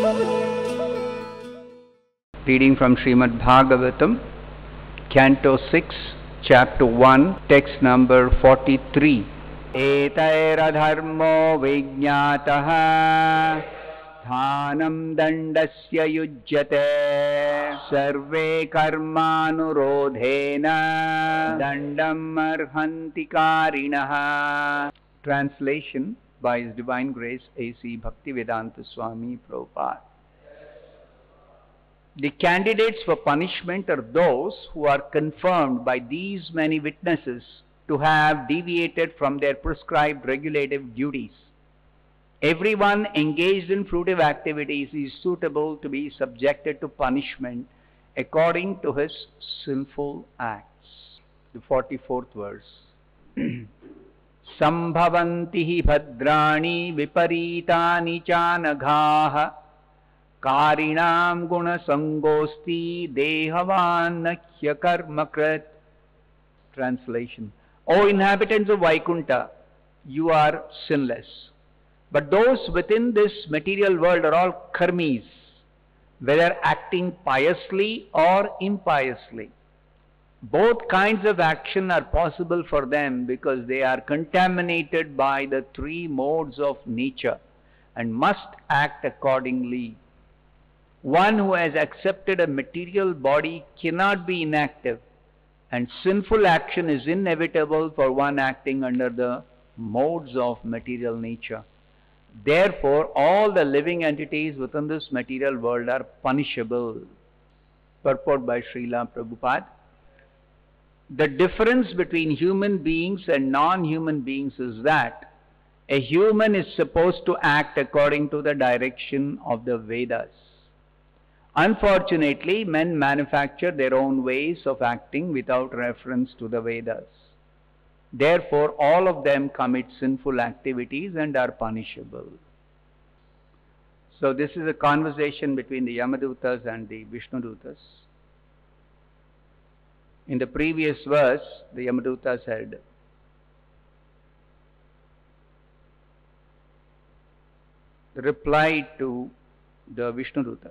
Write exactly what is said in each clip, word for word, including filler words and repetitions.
Reading from Srimad Bhagavatam, Canto six, Chapter one, text number forty-three. Etaira vijñātah dhanam dandasya yujyate sarve karmanurodhena dandam arhanti karinah. Translation by His Divine Grace A C Bhaktivedanta Swami Prabhupada. The candidates for punishment are those who are confirmed by these many witnesses to have deviated from their prescribed regulative duties. Everyone engaged in fruitive activities is suitable to be subjected to punishment according to his sinful acts. The forty-fourth verse. Sambhavanti hi bhadrani viparitani chanaghaha Karinam guna sangosti dehavanakya karmakrat. Translation. O inhabitants of Vaikuntha, you are sinless. But those within this material world are all karmis, whether acting piously or impiously. Both kinds of action are possible for them because they are contaminated by the three modes of nature and must act accordingly. One who has accepted a material body cannot be inactive, and sinful action is inevitable for one acting under the modes of material nature. Therefore, all the living entities within this material world are punishable. Purport by Srila Prabhupada. The difference between human beings and non-human beings is that a human is supposed to act according to the direction of the Vedas. Unfortunately, men manufacture their own ways of acting without reference to the Vedas. Therefore, all of them commit sinful activities and are punishable. So this is a conversation between the Yamadutas and the Vishnudutas. In the previous verse, the Yamadutas had replied to the Vishnudutas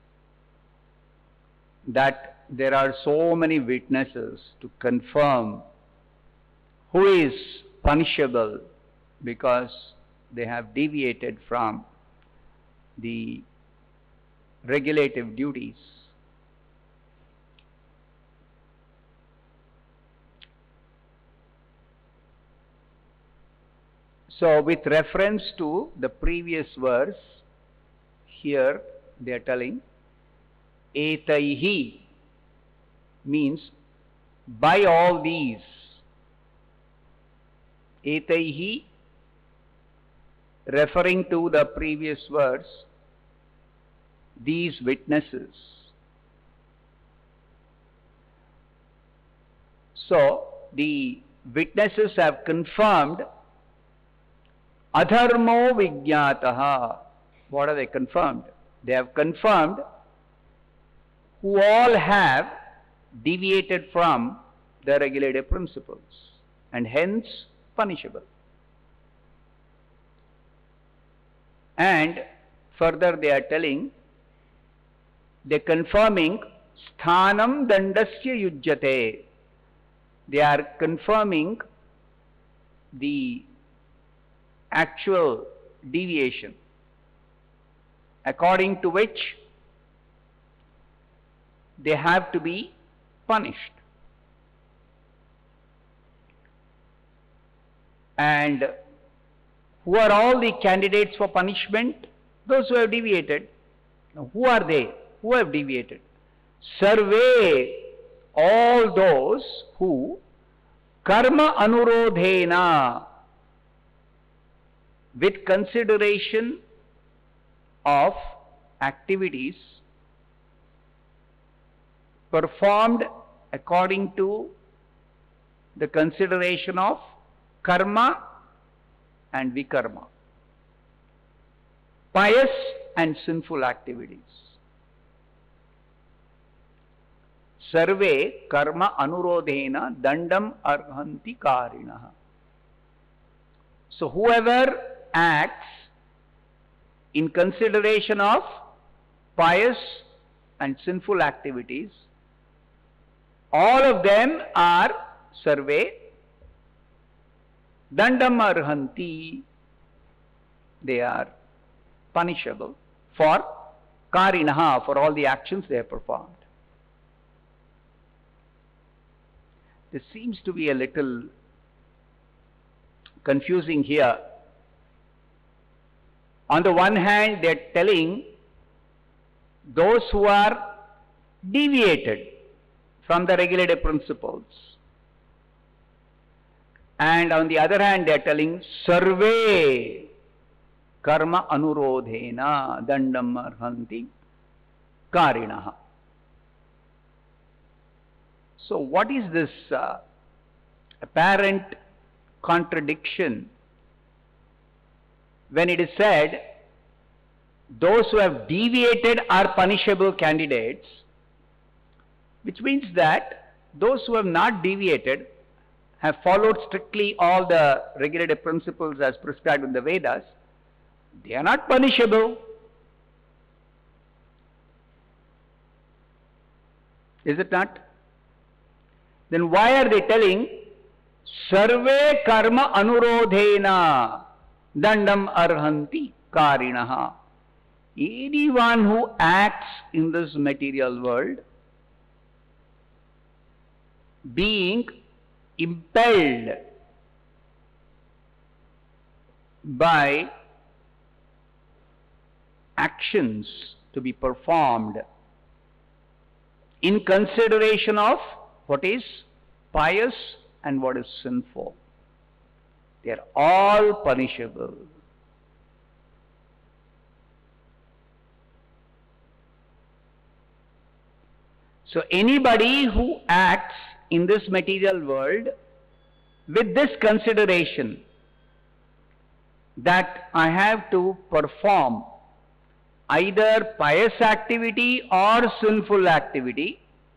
that there are so many witnesses to confirm who is punishable because they have deviated from the regulative duties. So with reference to the previous verse, here they are telling Etaihi means by all these. Etaihi referring to the previous verse, these witnesses. So the witnesses have confirmed adharmo vijñātah. What are they confirmed? They have confirmed who all have deviated from the regulative principles and hence punishable. And further they are telling, they are confirming sthanam dandasya yujyate. They are confirming the actual deviation according to which they have to be punished. And who are all the candidates for punishment? Those who have deviated. Now, who are they? Who have deviated? Sarve, all those who karma anurodhena, with consideration of activities performed according to the consideration of karma and vikarma, pious and sinful activities. Sarve karma anurodhena dandam arhanti karinah. So whoever acts in consideration of pious and sinful activities, all of them are sarve dandam arhanti. They are punishable for karinaha, for all the actions they have performed. This seems to be a little confusing here. On the one hand, they are telling those who are deviated from the regulative principles, and on the other hand, they are telling sarve karma anurodhena dandam arhanti karinaha. So what is this uh, apparent contradiction when it is said those who have deviated are punishable candidates, which means that those who have not deviated, have followed strictly all the regulative principles as prescribed in the Vedas, they are not punishable. Is it not? Then why are they telling sarve karma anurodhena dandam arhanti karinaha? Anyone who acts in this material world, being impelled by actions to be performed in consideration of what is pious and what is sinful, they are all punishable. So anybody who acts in this material world with this consideration that I have to perform either pious activity or sinful activity,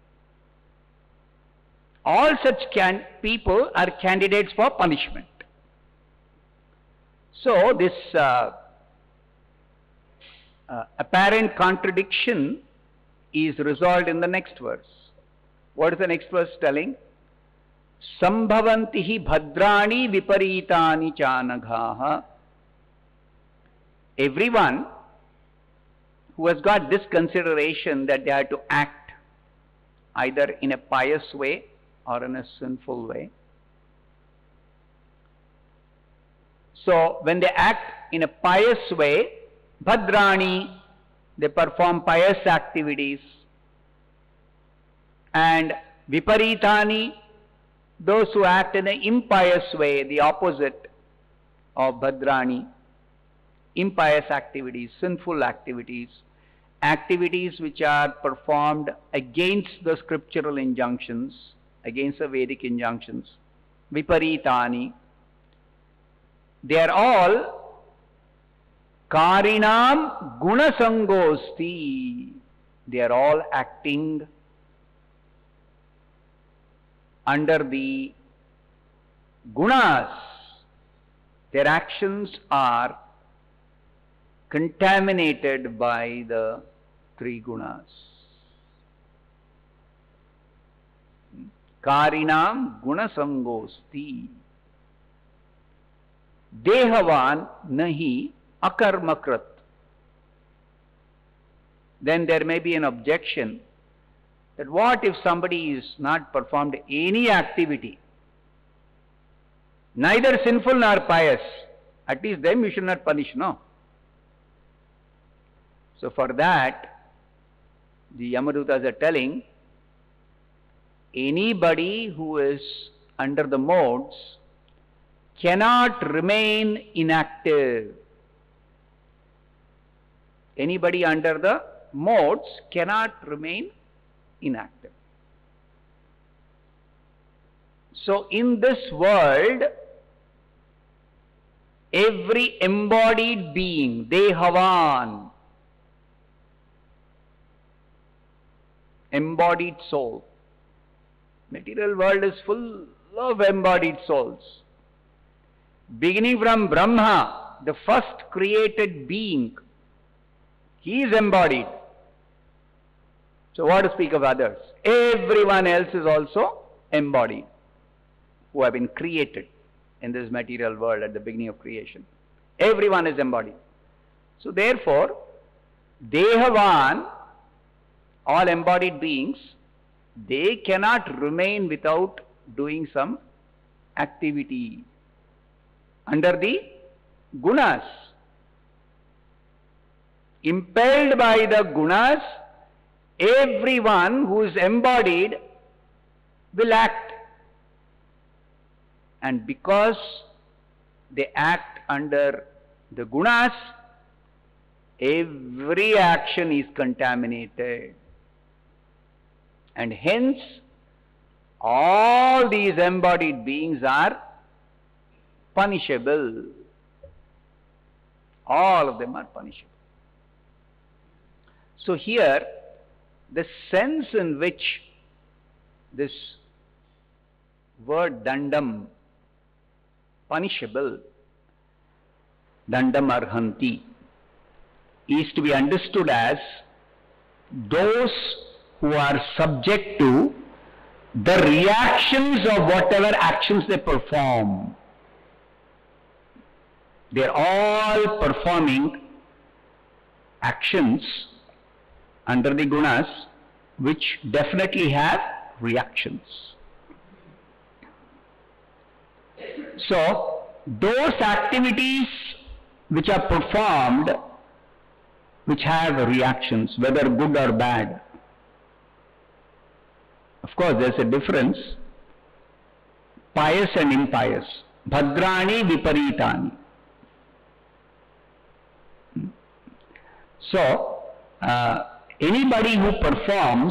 all such can people are candidates for punishment. So this uh, uh, apparent contradiction is resolved in the next verse. What is the next verse telling? Sambhavantihi bhadrani viparitani chanaghaha. Everyone who has got this consideration that they have to act either in a pious way or in a sinful way. So when they act in a pious way, bhadrani, they perform pious activities, and viparitani, those who act in an impious way, the opposite of bhadrani, impious activities, sinful activities, activities which are performed against the scriptural injunctions, against the Vedic injunctions, viparitani, they are all karinam gunasangosti. They are all acting under the gunas. Their actions are contaminated by the three gunas. Karinam gunasangosti. Dehavan nahi akarmakrat. Then there may be an objection that what if somebody is not performed any activity, neither sinful nor pious? At least them you should not punish, no? So for that, the Yamadutas are telling, anybody who is under the modes cannot remain inactive. Anybody under the modes cannot remain inactive. So in this world, every embodied being, Dehavan, embodied soul. Material world is full of embodied souls. Beginning from Brahma, the first created being, he is embodied. So what to speak of others? Everyone else is also embodied, who have been created in this material world at the beginning of creation. Everyone is embodied. So therefore, Dehavan, all embodied beings, they cannot remain without doing some activity under the gunas. Impelled by the gunas, everyone who is embodied will act. And because they act under the gunas, every action is contaminated. And hence, all these embodied beings are punishable. All of them are punishable. So here, the sense in which this word dandam, punishable, dandam arhanti, is to be understood as those who are subject to the reactions of whatever actions they perform. They are all performing actions under the gunas which definitely have reactions. So, those activities which are performed which have reactions, whether good or bad. Of course, there is a difference, pious and impious. Bhadrani viparitani. So, uh, anybody who performs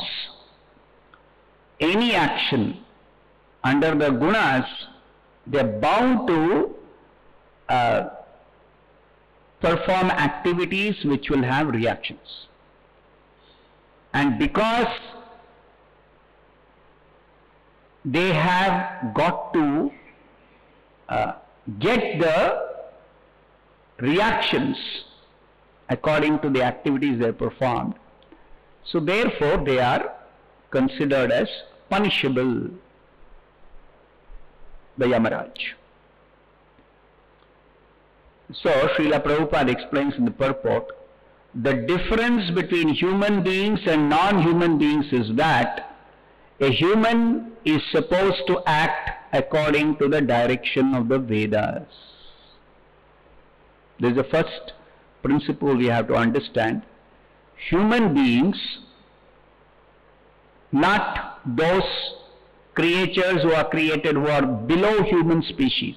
any action under the gunas, they are bound to uh, perform activities which will have reactions. And because they have got to uh, get the reactions according to the activities they performed, so therefore they are considered as punishable by Yamaraj. So Srila Prabhupada explains in the purport, the difference between human beings and non-human beings is that a human is supposed to act according to the direction of the Vedas. This is the first principle we have to understand. Human beings, not those creatures who are created who are below human species.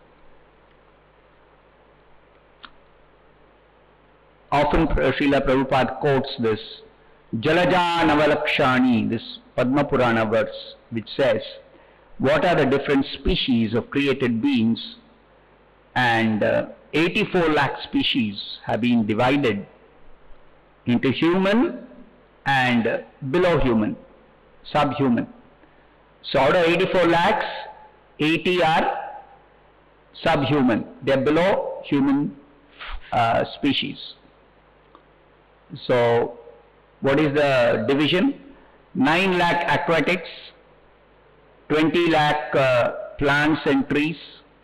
Often Srila Prabhupada quotes this Jalaja Navalakshani, this Padma Purana verse, which says, what are the different species of created beings? And uh, eighty-four lakh species have been divided into human and uh, below human, subhuman. So out of eighty-four lakhs, eighty are subhuman. They are below human uh, species. So what is the division? nine lakh aquatics, twenty lakh uh, plants and trees,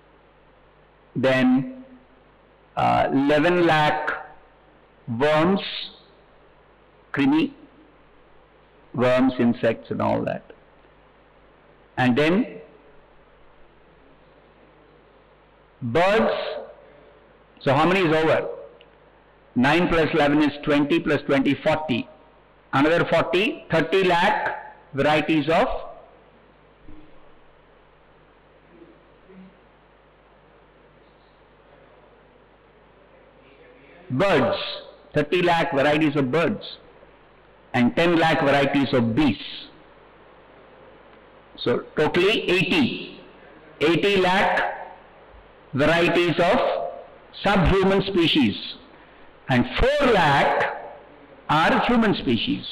then uh, eleven lakh worms, krimi, worms, insects and all that. And then birds. So how many is over? nine plus eleven is twenty, plus twenty, forty. Another forty, thirty lakh varieties of birds. thirty lakh varieties of birds. And ten lakh varieties of bees. So totally eighty. eighty lakh varieties of subhuman species. And four lakh are human species.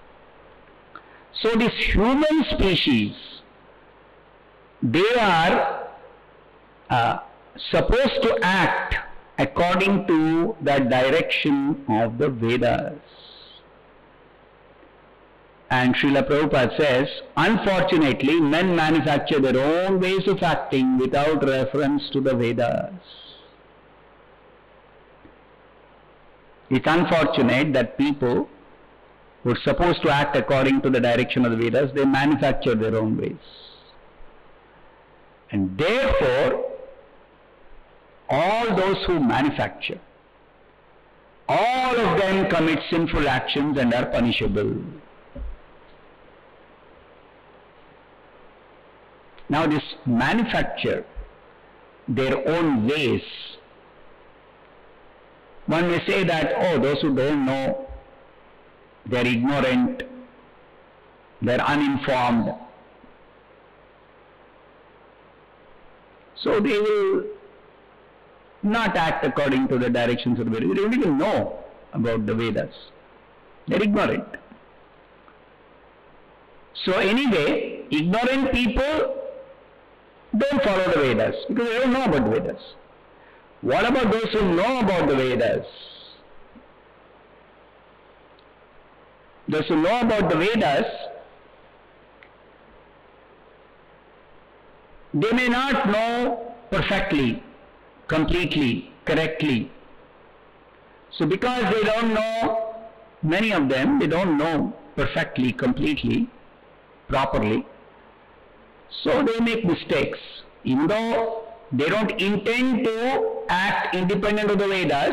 So this human species, they are uh, supposed to act according to the direction of the Vedas. And Srila Prabhupada says, unfortunately, men manufacture their own ways of acting without reference to the Vedas. It's unfortunate that people who are supposed to act according to the direction of the Vedas, they manufacture their own ways. And therefore, all those who manufacture, all of them commit sinful actions and are punishable. Now this manufacture their own ways, one may say that, oh, those who don't know, they are ignorant, they are uninformed. So they will not act according to the directions of the Vedas. They don't even know about the Vedas. They are ignorant. So anyway, ignorant people don't follow the Vedas because they don't know about the Vedas. What about those who know about the Vedas? Those who know about the Vedas, they may not know perfectly, completely, correctly. So because they don't know, many of them, they don't know perfectly, completely, properly, so they make mistakes. Even though they don't intend to act independent of the Vedas,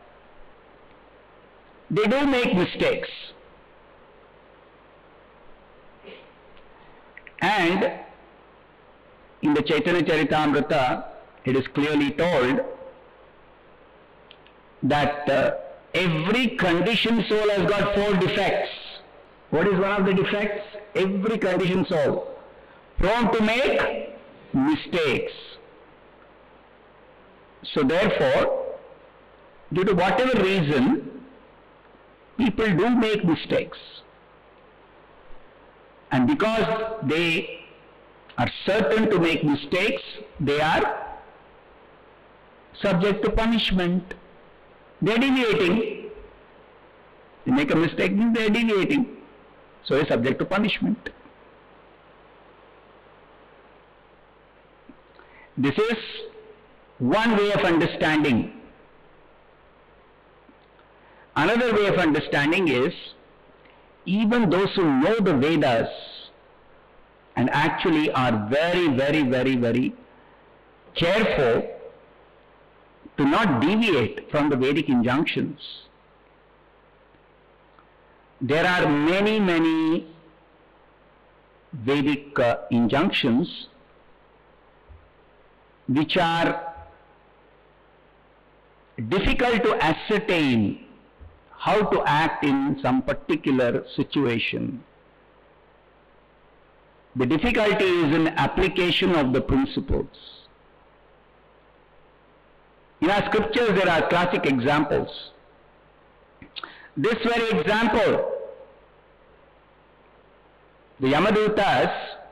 they do make mistakes. And in the Chaitanya Charitamrita, it is clearly told that uh, every conditioned soul has got four defects. What is one of the defects? Every conditioned soul, prone to make mistakes. So therefore, due to whatever reason, people do make mistakes. And because they are certain to make mistakes, they are subject to punishment. They are deviating. They make a mistake, they are deviating. So they are subject to punishment. This is one way of understanding. Another way of understanding is, even those who know the Vedas and actually are very, very, very, very careful to not deviate from the Vedic injunctions. There are many, many Vedic uh, injunctions which are difficult to ascertain how to act in some particular situation. The difficulty is in application of the principles. In our scriptures there are classic examples. This very example, the Yamadutas,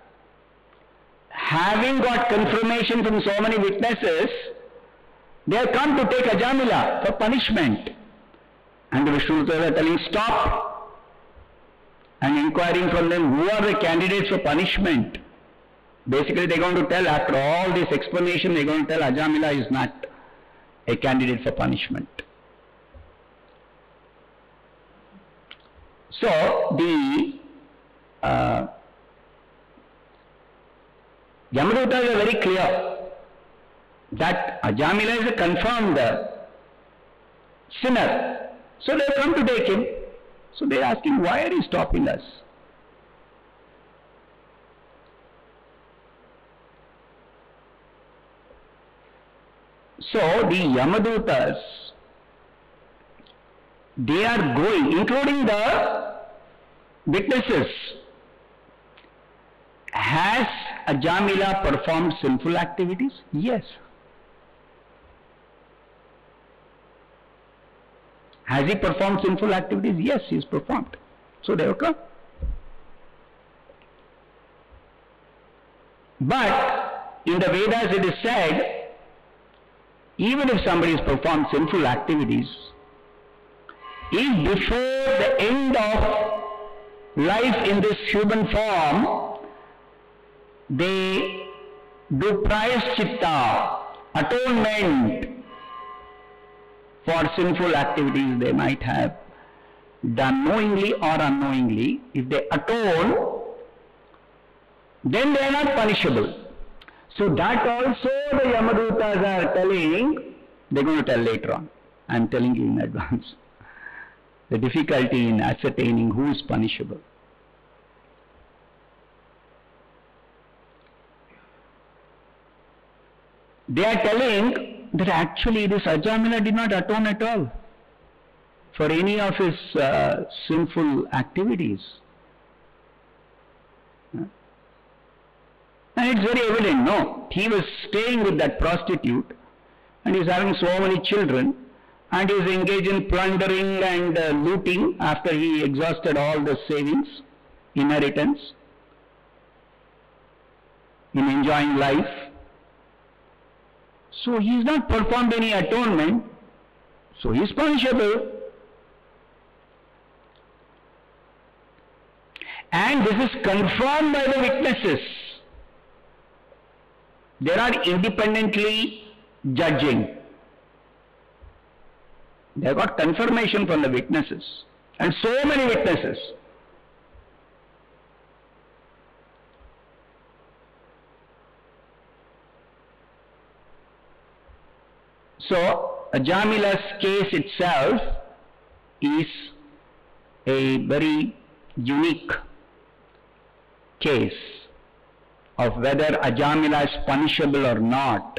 having got confirmation from so many witnesses, they have come to take Ajamila for punishment. And the Vishnudutas are telling, stop, and inquiring from them, who are the candidates for punishment? Basically they are going to tell, after all this explanation, they are going to tell Ajamila is not a candidate for punishment. So the uh, Yamadutas are very clear that Ajamila is a confirmed uh, sinner. So they have come to take him. So they are asking, why are you stopping us? So the Yamadutas, they are going, including the witnesses. Has Ajamila performed sinful activities? Yes. Has he performed sinful activities? Yes, he has performed. So they will come. But in the Vedas it is said, even if somebody has performed sinful activities, if before the end of life in this human form, they do prayaschitta, atonement for sinful activities they might have done knowingly or unknowingly. If they atone, then they are not punishable. So that also the Yamadutas are telling, they are going to tell later on. I am telling you in advance. The difficulty in ascertaining who is punishable. They are telling that actually this Ajamila did not atone at all for any of his uh, sinful activities. And it's very evident, no? He was staying with that prostitute and he's having so many children and is engaged in plundering and uh, looting after he exhausted all the savings, inheritance, in enjoying life. So he has not performed any atonement, so he is punishable. And this is confirmed by the witnesses. They are independently judging. They have got confirmation from the witnesses, and so many witnesses. So, Ajamila's case itself is a very unique case of whether Ajamila is punishable or not.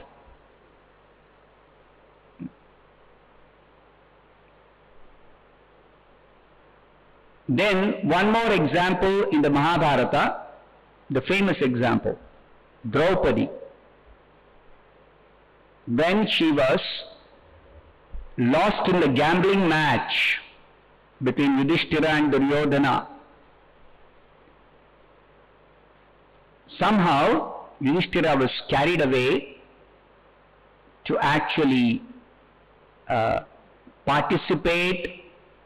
Then one more example in the Mahabharata, the famous example, Draupadi. When she was lost in the gambling match between Yudhishthira and Duryodhana, somehow Yudhishthira was carried away to actually uh, participate,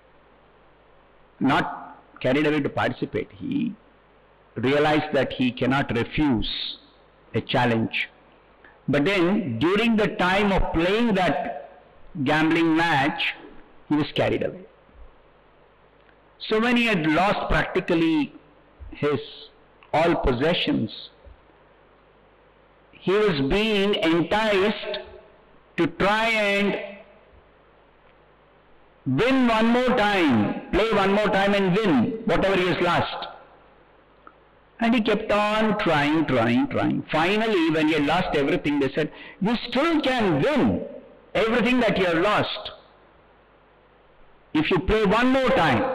not carried away to participate. He realized that he cannot refuse a challenge. But then, during the time of playing that gambling match, he was carried away. So when he had lost practically his all possessions, he was being enticed to try and win one more time, play one more time and win whatever he has lost. And he kept on trying, trying, trying. Finally, when he had lost everything, they said, you still can win everything that you have lost if you play one more time.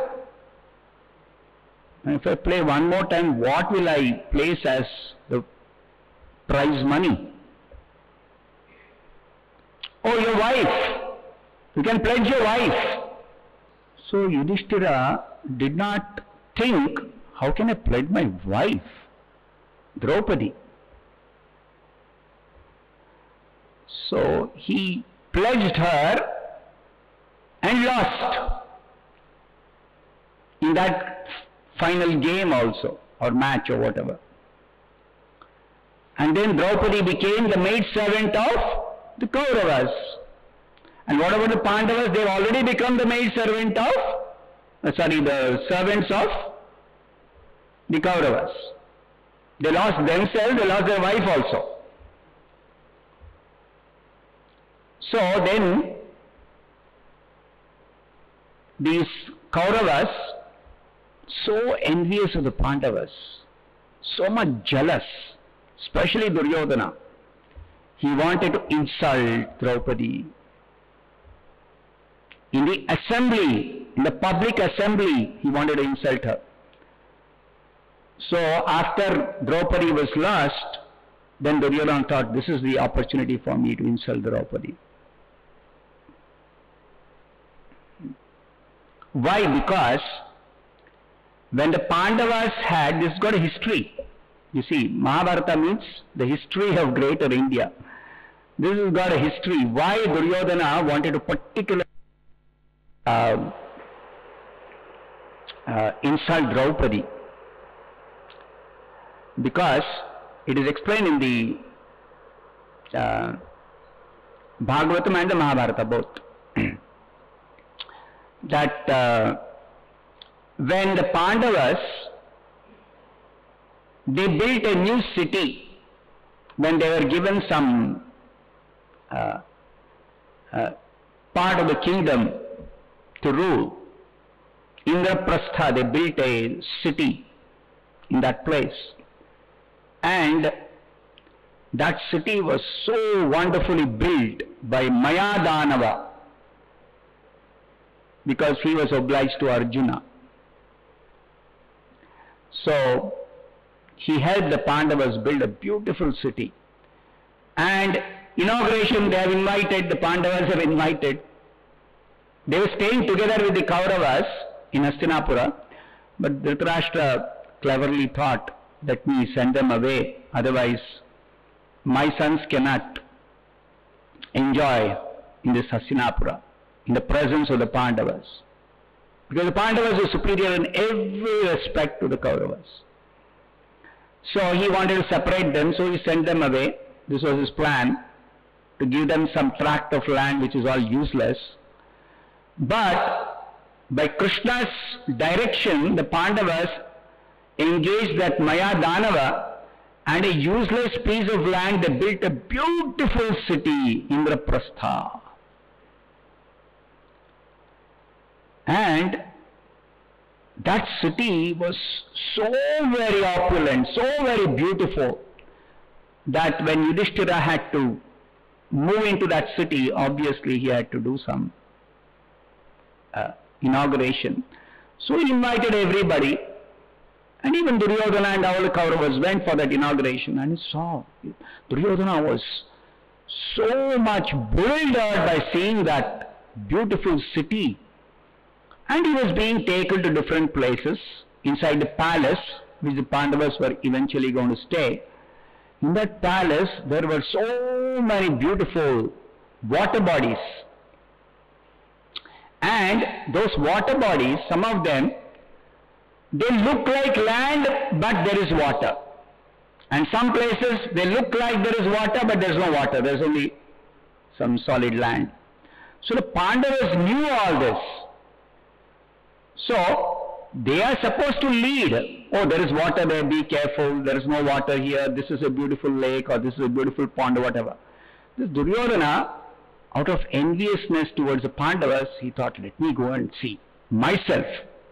And if I play one more time, what will I place as the prize money? Oh, your wife. You can pledge your wife. So Yudhishthira did not think, how can I pledge my wife, Draupadi? So he pledged her and lost in that final game also, or match or whatever. And then Draupadi became the maid servant of the Kauravas. And what about the Pandavas? They have already become the maid servant of, uh, sorry, the servants of the Kauravas. They lost themselves, they lost their wife also. So then, these Kauravas, so envious of the Pandavas, so much jealous, especially Duryodhana. He wanted to insult Draupadi. In the assembly, in the public assembly, he wanted to insult her. So after Draupadi was lost, then Duryodhana thought, this is the opportunity for me to insult Draupadi. Why? Because when the Pandavas had, this has got a history. You see, Mahabharata means the history of greater India. This has got a history. Why Duryodhana wanted to particularly uh, uh, insult Draupadi, because it is explained in the uh, Bhagavatam and the Mahabharata both that uh, when the Pandavas, they built a new city when they were given some uh, uh, part of the kingdom to rule. Indraprastha, they built a city in that place, and that city was so wonderfully built by Mayadanava, because he was obliged to Arjuna. So he helped the Pandavas build a beautiful city. And inauguration, they have invited, the Pandavas have invited. They were staying together with the Kauravas in Hastinapura, but Dhritarashtra cleverly thought, let me send them away, otherwise my sons cannot enjoy in this Hastinapura, in the presence of the Pandavas. Because the Pandavas were superior in every respect to the Kauravas. So he wanted to separate them, so he sent them away. This was his plan, to give them some tract of land which is all useless. But by Krishna's direction, the Pandavas engaged that Mayadanava, and a useless piece of land, they built a beautiful city, Indraprastha. And that city was so very opulent, so very beautiful, that when Yudhishthira had to move into that city, obviously he had to do some uh, inauguration. So he invited everybody, and even Duryodhana and all the Kauravas went for that inauguration, and he saw Duryodhana was so much bewildered by seeing that beautiful city. And he was being taken to different places inside the palace, which the Pandavas were eventually going to stay. In that palace, there were so many beautiful water bodies. And those water bodies, some of them, they look like land, but there is water. And some places, they look like there is water, but there is no water. There is only some solid land. So the Pandavas knew all this. So, they are supposed to lead. Oh, there is water there, be careful, there is no water here, this is a beautiful lake, or this is a beautiful pond, or whatever. This Duryodhana, out of enviousness towards the Pandavas, he thought, let me go and see myself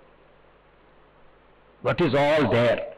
what is all there.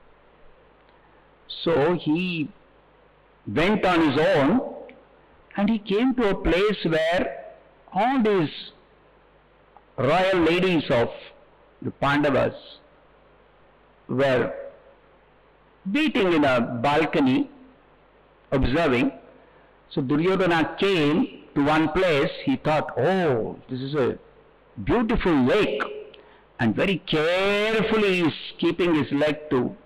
So, he went on his own, and he came to a place where all these royal ladies of the Pandavas were beating in a balcony, observing. So Duryodhana came to one place. He thought, oh, this is a beautiful lake, and very carefully he is keeping his leg to.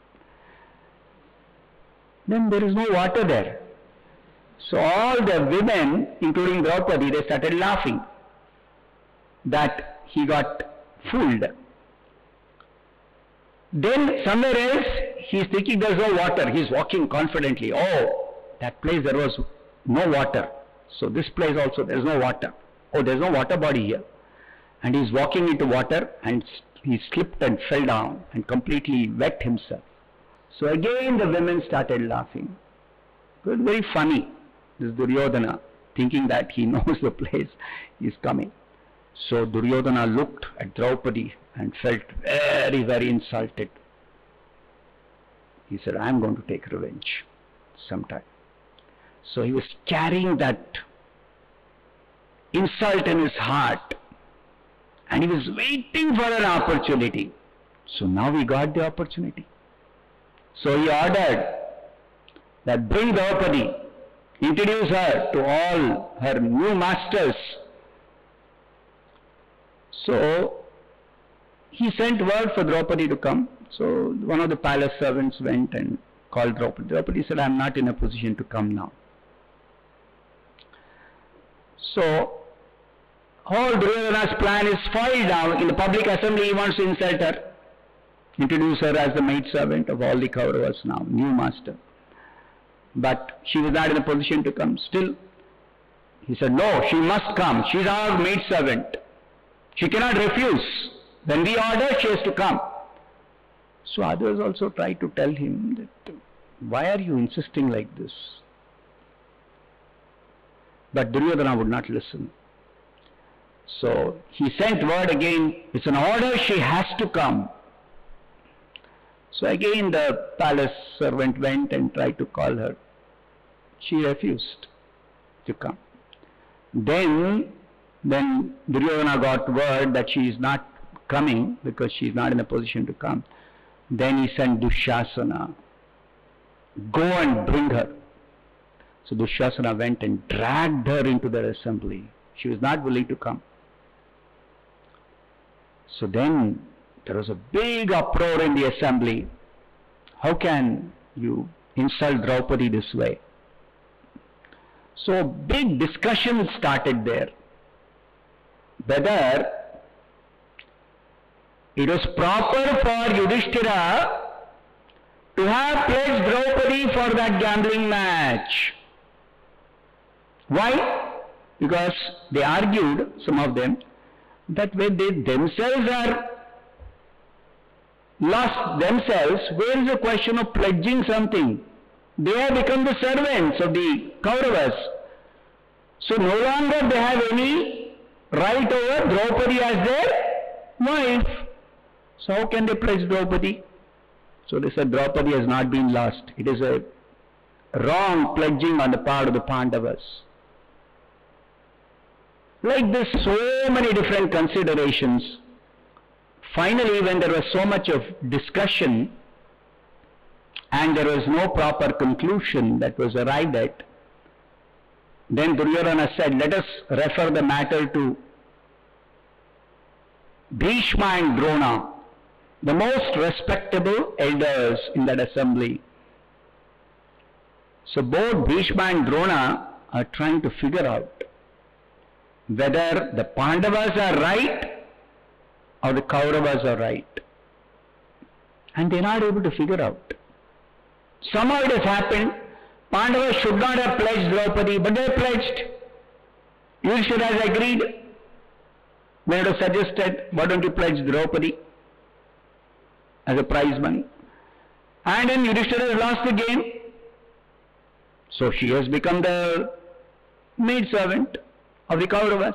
Then there is no water there. So all the women, including Draupadi, they started laughing that he got fooled. Then somewhere else, he is thinking there is no water. He is walking confidently. Oh, that place there was no water. So this place also there is no water. Oh, there is no water body here. And he is walking into water, and he slipped and fell down and completely wet himself. So again the women started laughing. It was very funny, this Duryodhana, thinking that he knows the place he is coming. So Duryodhana looked at Draupadi and felt very, very insulted. He said, I am going to take revenge sometime. So he was carrying that insult in his heart, and he was waiting for an opportunity. So now he got the opportunity. So he ordered that bring Draupadi, introduce her to all her new masters. So he sent word for Draupadi to come. So one of the palace servants went and called Draupadi. Draupadi said, I am not in a position to come now. So whole Duryodhana's plan is foiled now. In the public assembly, he wants to insult her, introduce her as the maidservant of all the Kauravas now, new master. But she was not in a position to come. Still, he said, no, she must come. She is our maidservant. She cannot refuse. When we order, she has to come. So others also tried to tell him that, why are you insisting like this? But Duryodhana would not listen. So he sent word again, it's an order, she has to come. So again the palace servant went and tried to call her. She refused to come. Then, then Duryodhana got word that she is not coming because she is not in a position to come. Then he sent Dushasana, go and bring her. So Dushasana went and dragged her into their assembly. She was not willing to come. So then there was a big uproar in the assembly. How can you insult Draupadi this way? So big discussion started there. Whether it was proper for Yudhishthira to have pledged Draupadi for that gambling match. Why? Because they argued, some of them, that when they themselves are lost themselves, where is the question of pledging something? They have become the servants of the Kauravas. So no longer they have any right over Draupadi as their wife. So how can they pledge Draupadi? So they said Draupadi has not been lost. It is a wrong pledging on the part of the Pandavas. Like this, so many different considerations. Finally, when there was so much of discussion and there was no proper conclusion that was arrived at, then Duryodhana said, let us refer the matter to Bhishma and Drona, the most respectable elders in that assembly. So both Bhishma and Drona are trying to figure out whether the Pandavas are right or the Kauravas are right. And they are not able to figure out. Somehow it has happened, Pandavas should not have pledged Draupadi, but they have pledged. Yudhishthira has agreed. They would have suggested, why don't you pledge Draupadi as a prize money? And then Yudhishthira has lost the game. So she has become the maidservant of the Kauravas.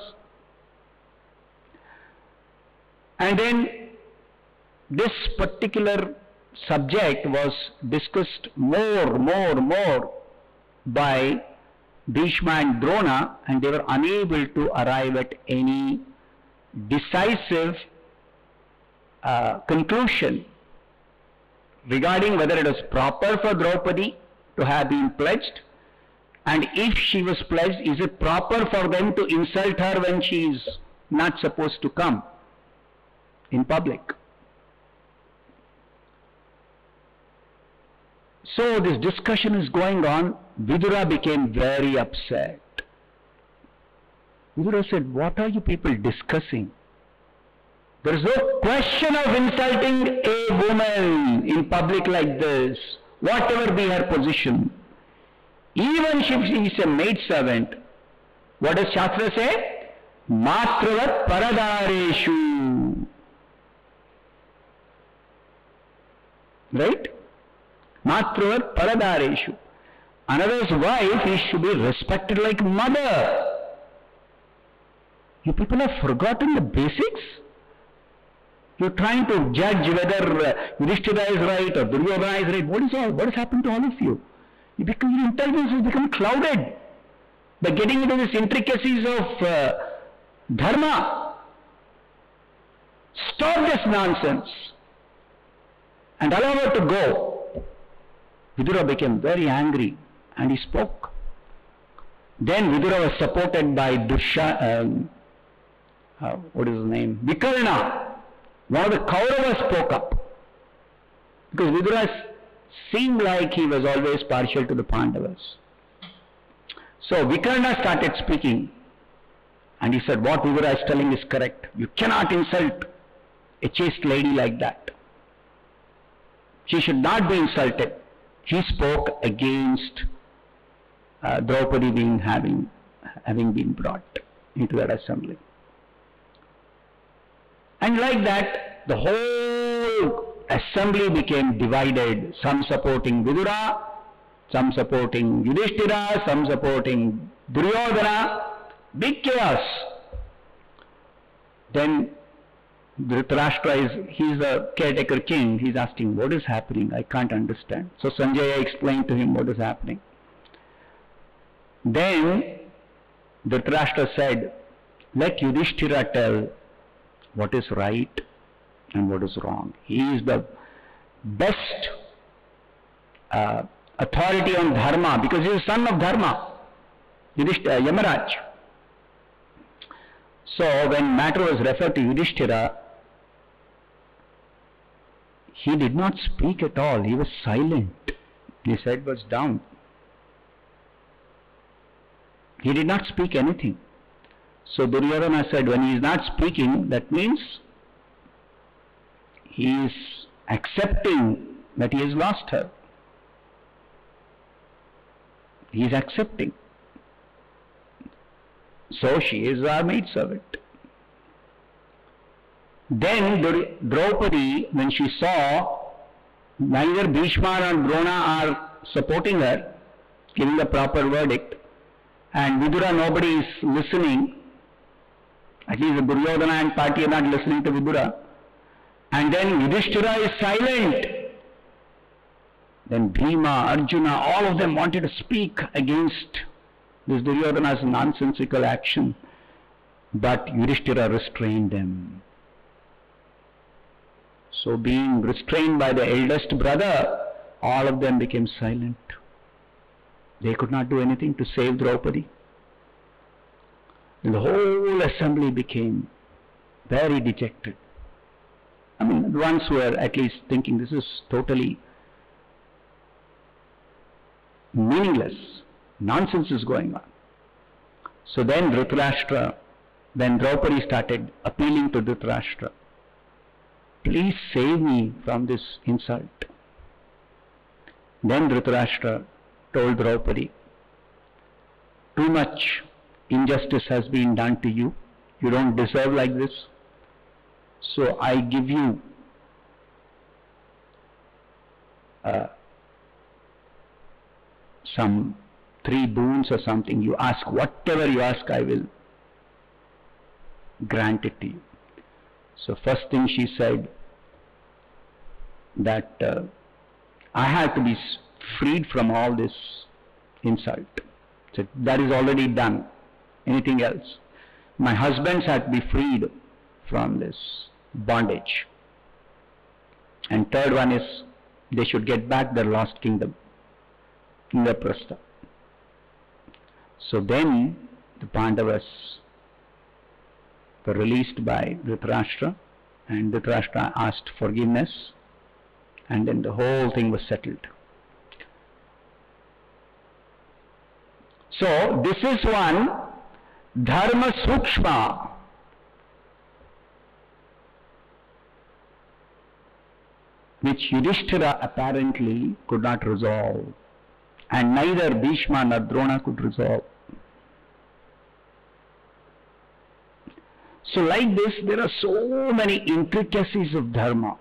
And then this particular subject was discussed more, more, more by Bhishma and Drona, and they were unable to arrive at any decisive uh, conclusion regarding whether it was proper for Draupadi to have been pledged, and if she was pledged, is it proper for them to insult her when she is not supposed to come in public? So this discussion is going on. Vidura became very upset. Vidura said, what are you people discussing? There is no question of insulting a woman in public like this, whatever be her position. Even if she is a maidservant, what does Shastra say? Matravat paradareshu. Right? Matravat paradareshu. Another's wife is to be respected like mother. You people have forgotten the basics? You're trying to judge whether uh, Yudhishthira is right or Duryodhana is right. What is all? What has happened to all of you? You become, your intelligence has become clouded by getting into these intricacies of uh, dharma. Stop this nonsense and allow her to go. Vidura became very angry and he spoke. Then Vidura was supported by Dusha, um, uh, what is his name? Vikarna. One of the Kauravas spoke up. Because Vidura seemed like he was always partial to the Pandavas. So Vikarna started speaking. And he said, what Vidura is telling is correct. You cannot insult a chaste lady like that. She should not be insulted. He spoke against uh, Draupadi being having, having been brought into that assembly. And like that, the whole assembly became divided, some supporting Vidura, some supporting Yudhishthira, some supporting Duryodhana. Big chaos. Then Dhritarashtra is, he's the caretaker king, he's asking, what is happening? I can't understand. So Sanjaya explained to him what is happening. Then Dhritarashtra said, let Yudhishthira tell what is right and what is wrong. He is the best uh, authority on dharma because he is son of dharma, Yudhishthira, Yamaraj. So when matter was referred to Yudhishthira, he did not speak at all. He was silent. His head was down. He did not speak anything. So Duryodhana said, when he is not speaking, that means he is accepting that he has lost her. He is accepting. So she is our maidservant. Then Draupadi, when she saw neither Bhishma nor Drona are supporting her, giving the proper verdict, and Vidura nobody is listening, at least the Duryodhana and party are not listening to Vidura, and then Yudhishthira is silent. Then Bhima, Arjuna, all of them wanted to speak against this Duryodhana's nonsensical action, but Yudhishthira restrained them. So being restrained by the eldest brother, all of them became silent. They could not do anything to save Draupadi. And the whole assembly became very dejected. I mean, the ones who were at least thinking this is totally meaningless. Nonsense is going on. So then Dhritarashtra, then Draupadi started appealing to Dhritarashtra. Please save me from this insult. Then Dhritarashtra told Draupadi, too much injustice has been done to you. You don't deserve like this. So I give you uh, some three boons or something. You ask, whatever you ask, I will grant it to you. So first thing she said that uh, I have to be freed from all this insult. So that is already done. Anything else? My husbands have to be freed from this bondage. And third one is they should get back their lost kingdom, Indraprastha. So then the Pandavas were released by Dhritarashtra, and Dhritarashtra asked forgiveness, and then the whole thing was settled. So this is one dharma sukshma, which Yudhishthira apparently could not resolve, and neither Bhishma nor Drona could resolve. So like this, there are so many intricacies of dharma,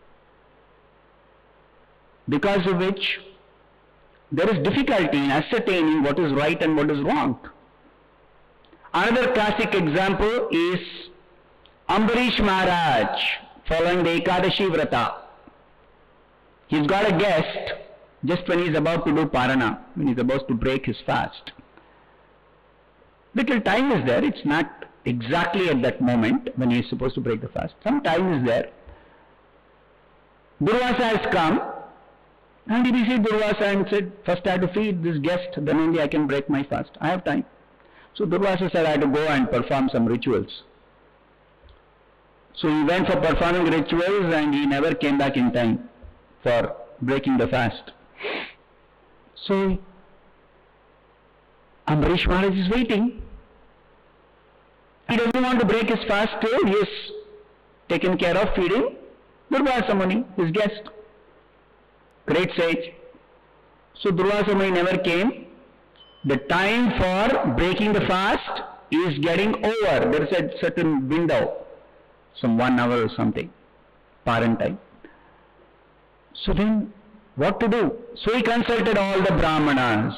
because of which there is difficulty in ascertaining what is right and what is wrong. Another classic example is Ambarish Maharaj following the Ekadashi Vrata. He's got a guest just when he's about to do Parana, when he's about to break his fast. Little time is there, it's not exactly at that moment when he is supposed to break the fast. Some time is there. Durvasa has come, and he received Durvasa and said, first I have to feed this guest, then only I can break my fast. I have time. So Durvasa said, I have to go and perform some rituals. So he went for performing rituals and he never came back in time for breaking the fast. So Ambarish Maharaj is waiting. He doesn't want to break his fast too. He is taken care of feeding Durvasa Muni, his guest. Great sage. So Durvasa Muni never came. The time for breaking the fast is getting over. There is a certain window, some one hour or something, parent time. So then, what to do? So he consulted all the Brahmanas.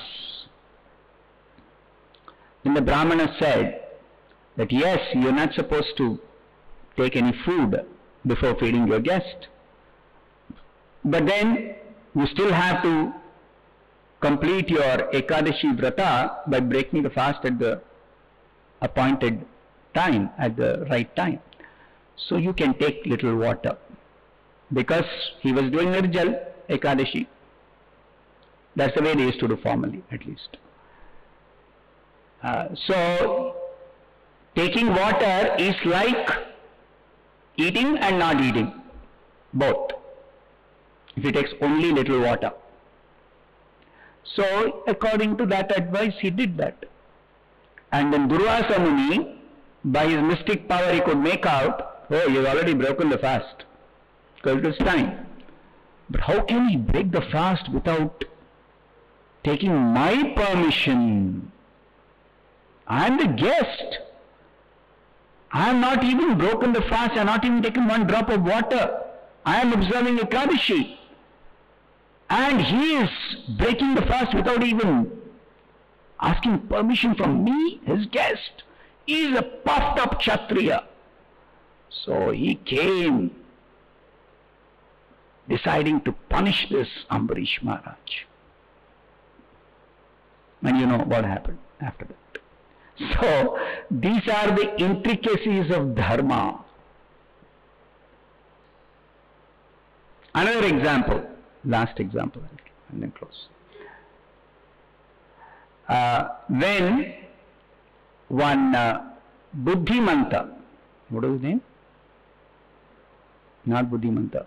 Then the Brahmana said that yes, you are not supposed to take any food before feeding your guest. But then, you still have to complete your Ekadashi Vrata by breaking the fast at the appointed time, at the right time. So you can take little water. Because he was doing Nirjal Ekadashi. That's the way they used to do formally, at least. Uh, so, taking water is like eating and not eating. Both. If he takes only little water. So, according to that advice, he did that. And then Durvasa Muni, by his mystic power, he could make out, oh, you've already broken the fast. Because it was time. But how can he break the fast without taking my permission? I am the guest. I have not even broken the fast. I have not even taken one drop of water. I am observing Ekadashi. And he is breaking the fast without even asking permission from me, his guest. He is a puffed up Kshatriya. So he came deciding to punish this Ambarish Maharaj. And you know what happened after that. So these are the intricacies of dharma. Another example, last example, and then close. Uh, when one uh, Buddhimanta, what is his name? Not Buddhimanta.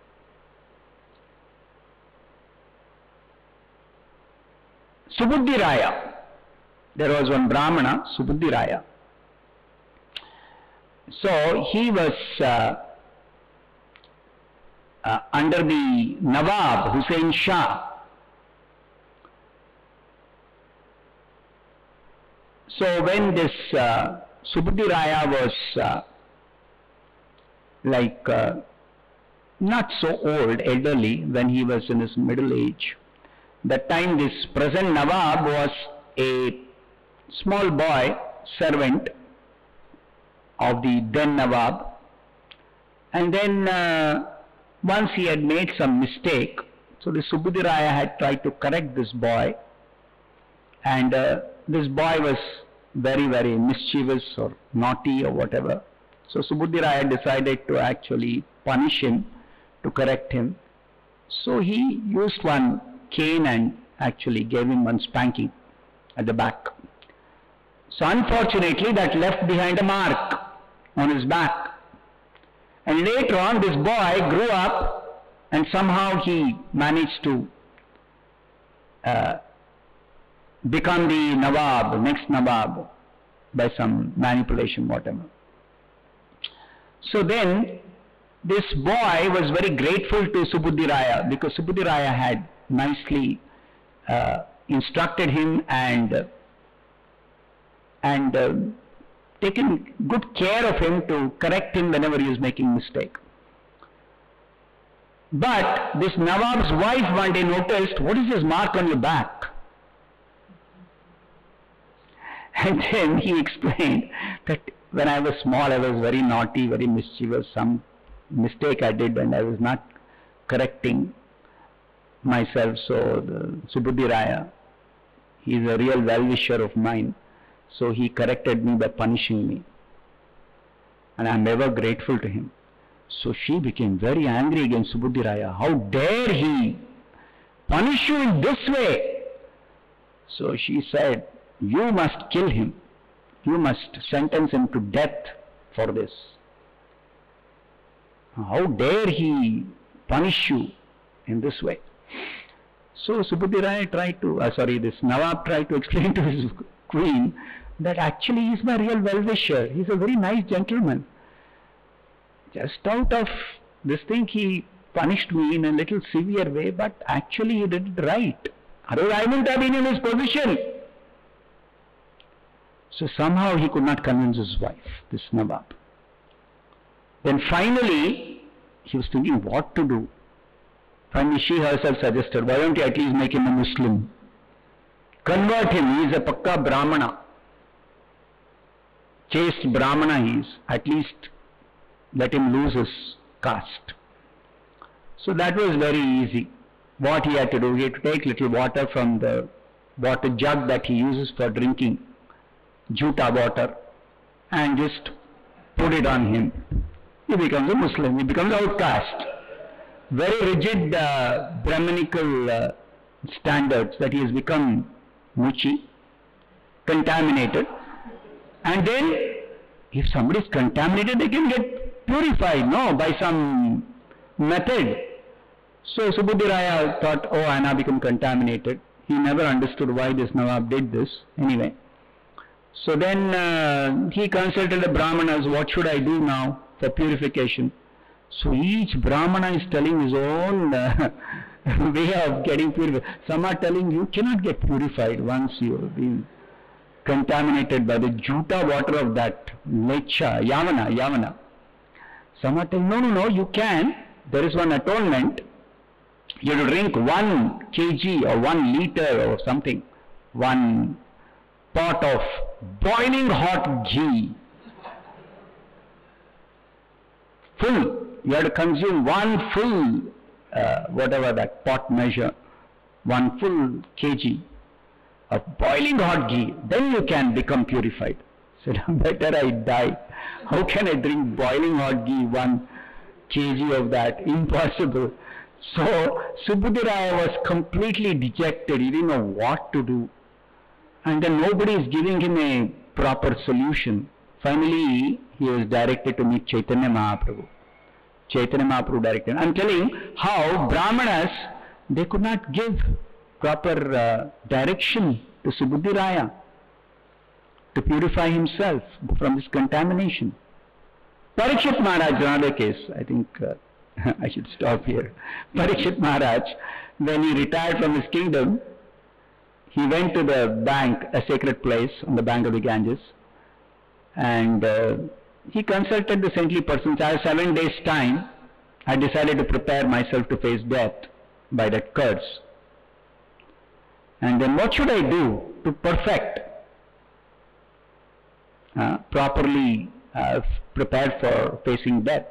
Subuddhiraya. There was one Brahmana, Subuddhiraya. So he was uh, uh, under the Nawab Hussain Shah. So when this uh, Subuddhiraya was uh, like uh, not so old, elderly, when he was in his middle age, that time this present Nawab was a small boy, servant of the then Nawab. And then uh, once he had made some mistake, so the Subuddhiraya had tried to correct this boy. And uh, this boy was very, very mischievous or naughty or whatever. So Subuddhiraya decided to actually punish him, to correct him. So he used one cane and actually gave him one spanking at the back. So unfortunately that left behind a mark on his back. And later on this boy grew up and somehow he managed to uh, become the Nawab, next Nawab, by some manipulation, whatever. So then this boy was very grateful to Subuddhiraya because Subuddhiraya had nicely uh, instructed him and and uh, taken good care of him to correct him whenever he was making mistake. But this Nawab's wife one day noticed, what is this mark on your back? And then he explained that when I was small I was very naughty, very mischievous, some mistake I did and I was not correcting myself. So the Subuddhiraya, he is a real well-wisher of mine. So he corrected me by punishing me. And I am ever grateful to him. So she became very angry against Subuddhiraya. How dare he punish you in this way? So she said, you must kill him. You must sentence him to death for this. How dare he punish you in this way? So Subuddhiraya tried to, uh, sorry, this Nawab tried to explain to his queen that actually he's my real well-wisher. He's a very nice gentleman. Just out of this thing he punished me in a little severe way, but actually he did it right. Otherwise I wouldn't have been in his position. So somehow he could not convince his wife, this Nawab. Then finally he was thinking what to do. Finally she herself suggested, why don't you at least make him a Muslim? Convert him, he is a Pakka Brahmana. Chaste Brahmana he is. At least let him lose his caste. So that was very easy. What he had to do, he had to take little water from the water jug that he uses for drinking, juta water, and just put it on him. He becomes a Muslim, he becomes outcast. Very rigid uh, Brahmanical uh, standards that he has become muchi, contaminated. And then if somebody is contaminated, they can get purified, no, by some method. So Subudhiraya thought, oh, I now become contaminated. He never understood why this Nawab did this. Anyway, so then uh, he consulted the Brahmanas, what should I do now for purification? So each Brahmana is telling his own uh, way of getting purified. Some are telling you cannot get purified once you have been contaminated by the juta water of that lecha, yavana, yavana. Some are telling, no, no, no, you can. There is one atonement. You have to drink one kg or one liter or something, one pot of boiling hot ghee. Full. You have to consume one full, uh, whatever that pot measure, one full kg of boiling hot ghee. Then you can become purified. So better I die. How can I drink boiling hot ghee, one kg of that? Impossible. So Subudhiraya was completely dejected. He didn't know what to do. And then nobody is giving him a proper solution. Finally, he was directed to meet Chaitanya Mahaprabhu. Chaitanya Mahaprabhu directed. I am telling how Brahmanas, they could not give proper uh, direction to Subudhiraya to purify himself from this contamination. Parikshit Maharaj, another case, I think uh, I should stop here. Parikshit Maharaj, when he retired from his kingdom, he went to the bank, a sacred place on the bank of the Ganges, and uh, he consulted the saintly persons. I have seven days time. I decided to prepare myself to face death by that curse. And then what should I do to perfect, uh, properly uh, prepared for facing death?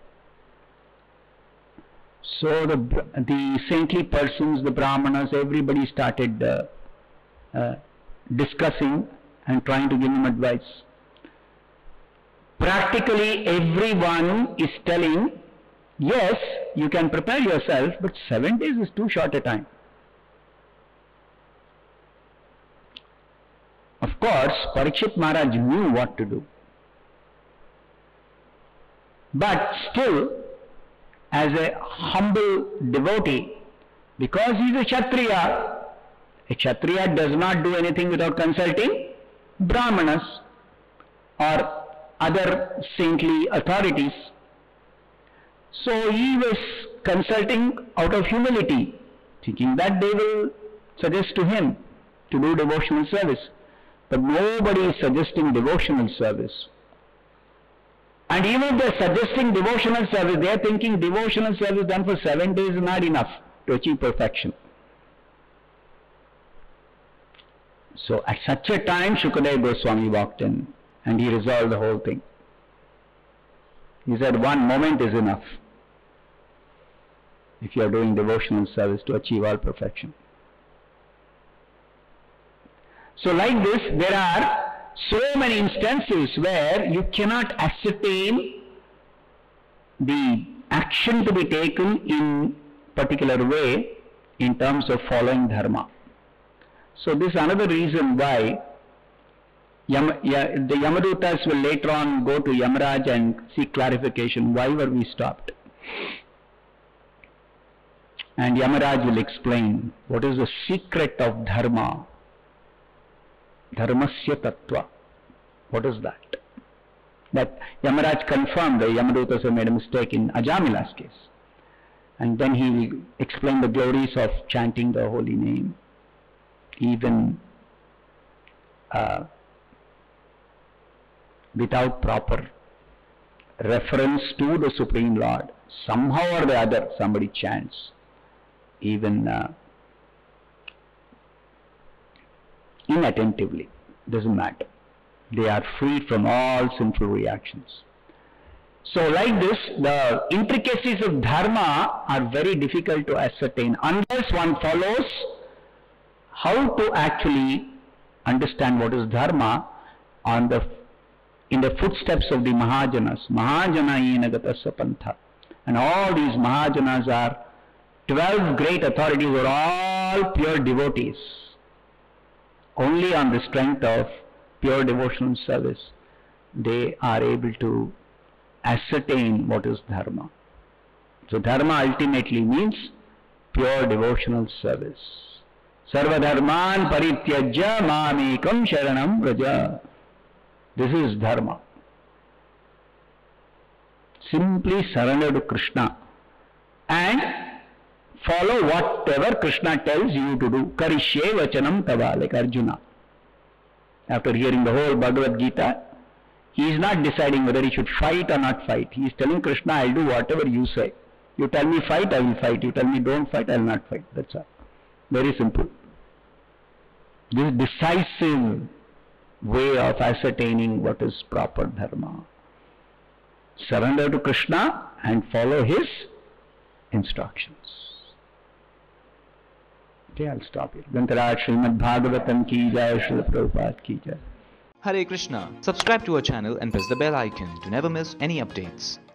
So the, the saintly persons, the Brahmanas, everybody started uh, uh, discussing and trying to give him advice. Practically everyone is telling, yes, you can prepare yourself, but seven days is too short a time. Of course, Parikshit Maharaj knew what to do. But still, as a humble devotee, because he is a Kshatriya, a Kshatriya does not do anything without consulting Brahmanas or other saintly authorities. So he was consulting out of humility, thinking that they will suggest to him to do devotional service. But nobody is suggesting devotional service. And even if they are suggesting devotional service, they are thinking devotional service done for seven days is not enough to achieve perfection. So at such a time, Shukadeva Goswami walked in and he resolved the whole thing. He said, one moment is enough if you are doing devotional service to achieve all perfection. So like this, there are so many instances where you cannot ascertain the action to be taken in particular way in terms of following dharma. So this is another reason why Yam, ya, the Yamadutas will later on go to Yamaraj and seek clarification. Why were we stopped? And Yamaraj will explain what is the secret of dharma. Dharmasya tattva. What is that? That Yamaraj confirmed the Yamadutas have made a mistake in Ajamila's case. And then he will explain the glories of chanting the holy name, even uh, without proper reference to the Supreme Lord. Somehow or the other, somebody chants, even uh, inattentively. Doesn't matter. They are free from all sinful reactions. So like this, the intricacies of dharma are very difficult to ascertain unless one follows how to actually understand what is dharma on the in the footsteps of the Mahajanas. Mahajana yenagatasya pantha. And all these Mahajanas are twelve great authorities, are all pure devotees. Only on the strength of pure devotional service they are able to ascertain what is dharma. So dharma ultimately means pure devotional service. Sarva dharman parityajya mamekam sharanam vraja. This is dharma. Simply surrender to Krishna and follow whatever Krishna tells you to do. Karishye vachanam tava, like Arjuna. After hearing the whole Bhagavad Gita, he is not deciding whether he should fight or not fight. He is telling Krishna, I will do whatever you say. You tell me fight, I will fight. You tell me don't fight, I will not fight. That's all. Very simple. This decisive way of ascertaining what is proper dharma. Surrender to Krishna and follow his instructions. Okay, I'll stop here. Grantaraj Srimad Bhagavatam ki jai, Srila Prabhupada ki jai. Hare Krishna. Subscribe to our channel and press the bell icon to never miss any updates.